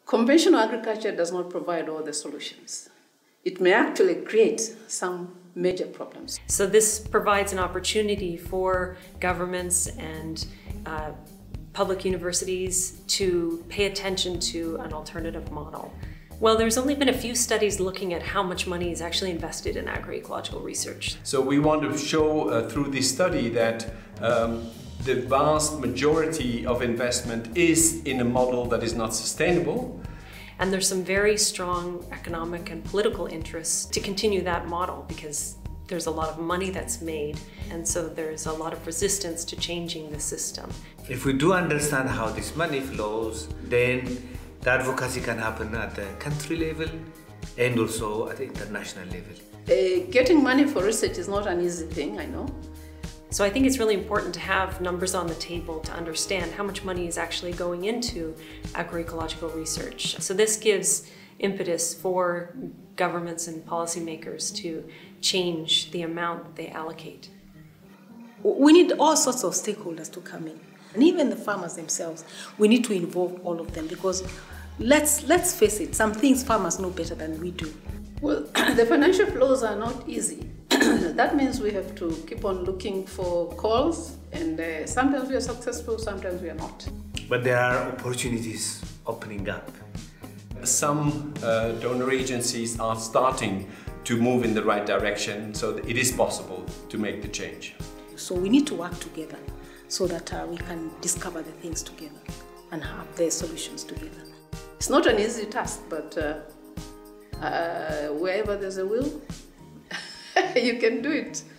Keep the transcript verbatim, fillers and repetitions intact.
Conventional agriculture does not provide all the solutions. It may actually create some major problems. So this provides an opportunity for governments and uh, public universities to pay attention to an alternative model. Well, there's only been a few studies looking at how much money is actually invested in agroecological research. So we want to show uh, through this study that um, the vast majority of investment is in a model that is not sustainable. And there's some very strong economic and political interests to continue that model because there's a lot of money that's made, and so there's a lot of resistance to changing the system. If we do understand how this money flows, then the advocacy can happen at the country level and also at the international level. Uh, getting money for research is not an easy thing, I know. So I think it's really important to have numbers on the table to understand how much money is actually going into agroecological research. So this gives impetus for governments and policymakers to change the amount that they allocate. We need all sorts of stakeholders to come in. And even the farmers themselves, we need to involve all of them because let's, let's face it, some things farmers know better than we do. Well, the financial flows are not easy. That means we have to keep on looking for calls, and uh, sometimes we are successful, sometimes we are not. But there are opportunities opening up. Some uh, donor agencies are starting to move in the right direction, so that it is possible to make the change. So we need to work together so that uh, we can discover the things together and have the solutions together. It's not an easy task, but uh, uh, wherever there's a will, you can do it.